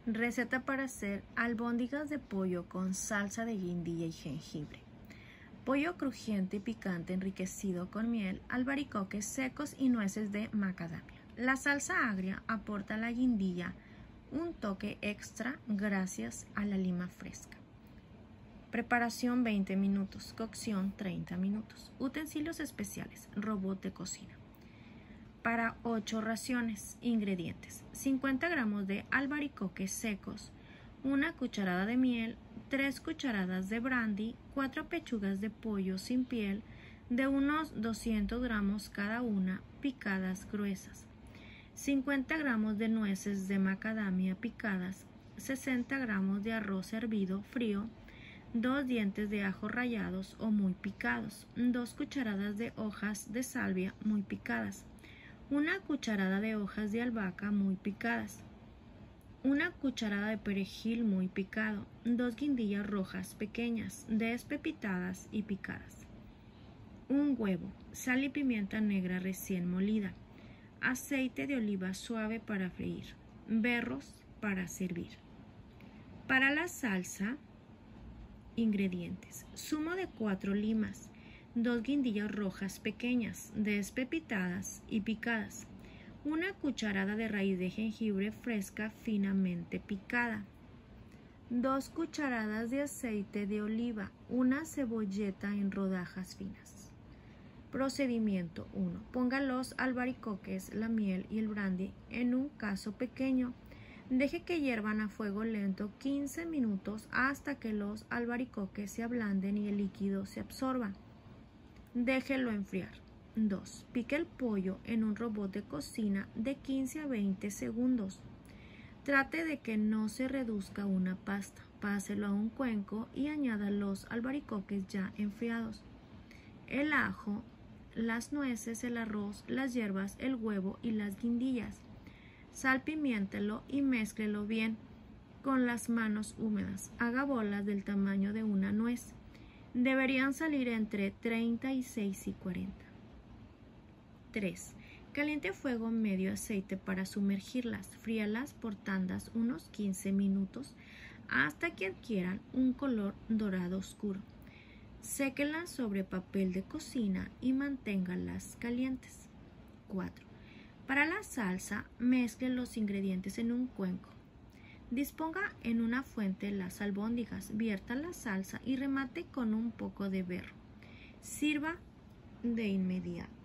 Receta para hacer albóndigas de pollo con salsa de guindilla y jengibre. Pollo crujiente y picante enriquecido con miel, albaricoques secos y nueces de macadamia. La salsa agria aporta a la guindilla un toque extra gracias a la lima fresca. Preparación 20 minutos, cocción 30 minutos. Utensilios especiales, robot de cocina. Para 8 raciones, ingredientes: 50 gramos de albaricoques secos, 1 cucharada de miel, 3 cucharadas de brandy, 4 pechugas de pollo sin piel de unos 200 gramos cada una, picadas gruesas, 50 gramos de nueces de macadamia picadas, 60 gramos de arroz hervido frío, 2 dientes de ajo rallados o muy picados, 2 cucharadas de hojas de salvia muy picadas, 1 cucharada de hojas de albahaca muy picadas, 1 cucharada de perejil muy picado, 2 guindillas rojas pequeñas, despepitadas y picadas, 1 huevo, sal y pimienta negra recién molida, aceite de oliva suave para freír, berros para servir. Para la salsa, ingredientes: zumo de 4 limas, 2 guindillas rojas pequeñas, despepitadas y picadas, 1 cucharada de raíz de jengibre fresca finamente picada, 2 cucharadas de aceite de oliva, 1 cebolleta en rodajas finas. Procedimiento 1. Ponga los albaricoques, la miel y el brandy en un cazo pequeño. Deje que hiervan a fuego lento 15 minutos hasta que los albaricoques se ablanden y el líquido se absorba. Déjelo enfriar. 2. Pique el pollo en un robot de cocina de 15 a 20 segundos. Trate de que no se reduzca una pasta. Páselo a un cuenco y añada los albaricoques ya enfriados, el ajo, las nueces, el arroz, las hierbas, el huevo y las guindillas. Salpimiéntelo y mézclelo bien con las manos húmedas. Haga bolas del tamaño de una nuez. Deberían salir entre 36 y 40. 3. Caliente a fuego medio aceite para sumergirlas. Fríalas por tandas unos 15 minutos hasta que adquieran un color dorado oscuro. Séquelas sobre papel de cocina y manténgalas calientes. 4. Para la salsa, mezcle los ingredientes en un cuenco. Disponga en una fuente las albóndigas, vierta la salsa y remate con un poco de berro. Sirva de inmediato.